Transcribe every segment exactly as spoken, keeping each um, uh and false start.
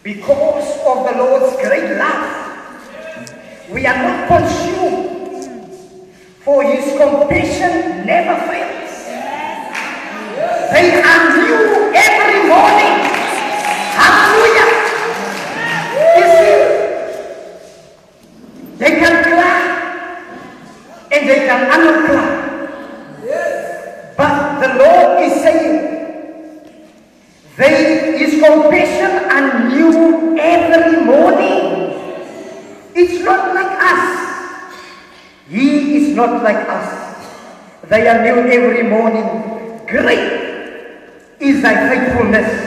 Because of the Lord's great love, we are not consumed, for His compassion never fails. They are new every morning. Hallelujah. You see, they can cry and they can uncry. But the Lord is saying, they, His compassion are new every morning. It's not like us. He is not like us. They are new every morning. Great is thy faithfulness.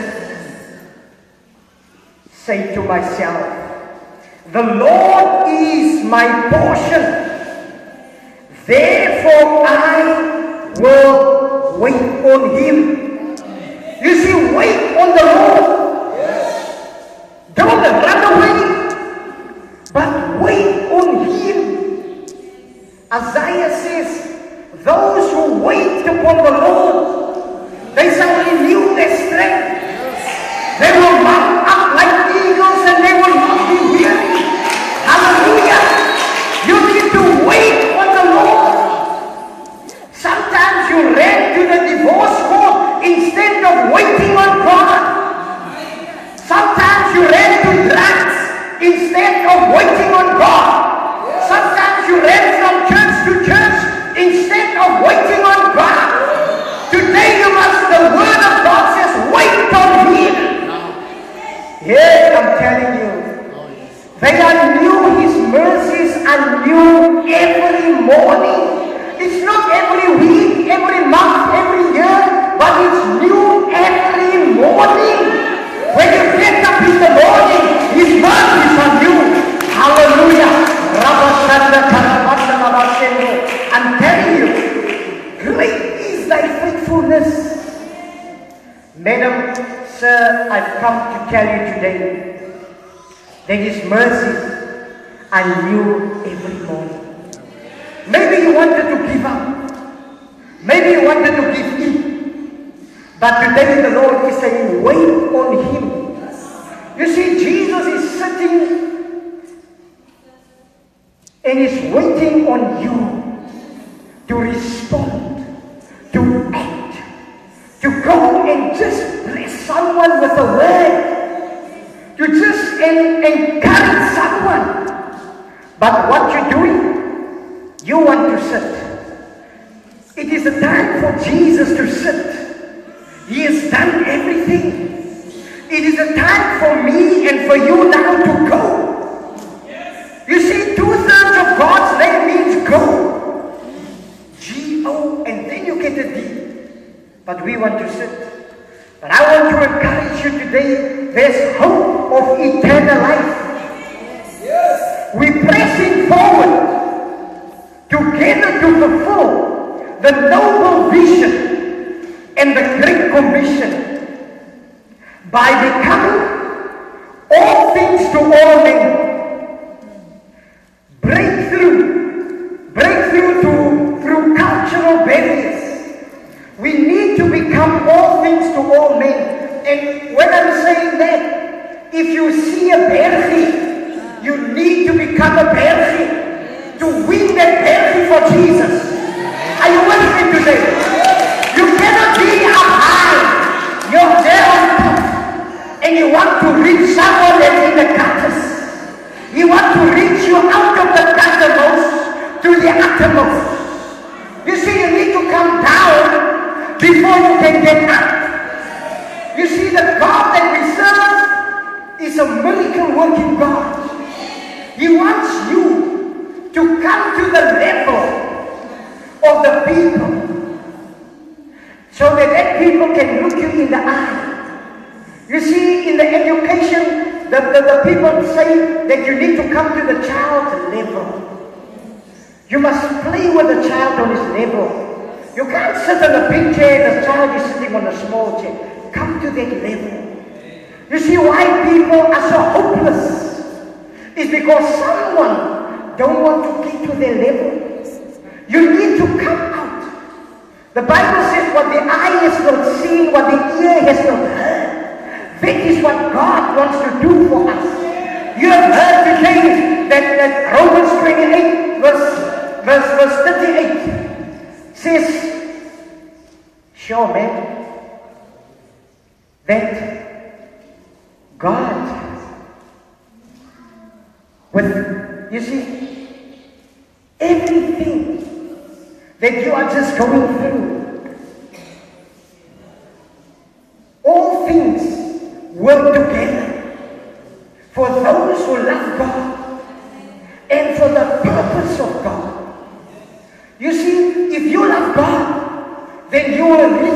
Say to myself, the Lord is my portion. Therefore I will wait on Him. You see, wait on the Lord. Don't run away, but wait on Him. Isaiah says, those who wait upon the Lord, they shall renew their strength. They will mount up like eagles and they will not be weary. Hallelujah. You need to wait on the Lord. Sometimes you ran to the divorce court instead of waiting on God. Sometimes you ran to drugs instead of waiting on God. Sometimes you ran from church to church instead of waiting on God. Today you must, the word of God says, wait on Him. Yes, I'm telling you. They are new, His mercies are new every morning. It's not every week, every month, every year, but it's new every morning. When you get up in the morning, His mercies are new. Hallelujah. I'm telling you, great is thy faithfulness. Madam, sir, I've come to tell you today that His mercies are new every morning. Maybe you wanted to give up. Maybe you wanted to give in. But today the Lord is saying, wait on Him. You see, Jesus is sitting and is waiting on you to respond, to act, to go and just bless someone with a word, to just en encourage someone. But what you're doing, you want to sit. It is a time for Jesus to sit. He has done everything. It is a time for me and for you now to go. You see, two-thirds of God's name means go. G O, and then you get a D. But we want to sit. But I want to encourage you today, there's hope of eternal life. Yes. We're pressing forward together to fulfill the noble vision and the great commission by becoming all things to all men. Breakthrough, breakthrough to, through cultural barriers. We need to become all things to all men. And when I'm saying that, if you see a bergie, you need to become a bergie to win that bergie for Jesus. Are you with me today? You cannot be up high. You're there on top, and you want to reach someone that's in the gutters. You want to reach you out of the guttermost to the uttermost. You see, you need to come down before you can get up. You see, the God that we serve is a miracle working God. He wants you to come to the level of the people so that that people can look you in the eye. You see, in the education, the, the, the people say that you need to come to the child's level. You must play with the child on his level. You can't sit on a big chair and the child is sitting on a small chair. Come to that level. You see why people are so hopeless? It's because someone don't want to get to their level. You need to come out. The Bible says what the eye has not seen, what the ear has not heard, That is what God wants to do for us. You have heard today that, that Romans twenty-eight, verse, verse, verse thirty-eight says, sure man, that God, with, you see, everything that you are just going through, all things work together for those who love God and for the purpose of God. You see, if you love God, then you will live